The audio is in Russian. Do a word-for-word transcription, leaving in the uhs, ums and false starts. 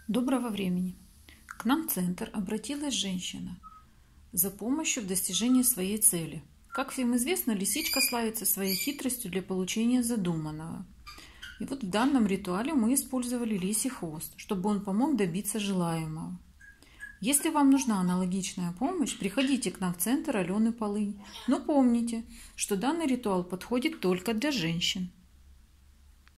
Доброго времени! К нам в центр обратилась женщина за помощью в достижении своей цели. Как всем известно, лисичка славится своей хитростью для получения задуманного. И вот в данном ритуале мы использовали лисий хвост, чтобы он помог добиться желаемого. Если вам нужна аналогичная помощь, приходите к нам в центр Алены Полынь. Но помните, что данный ритуал подходит только для женщин.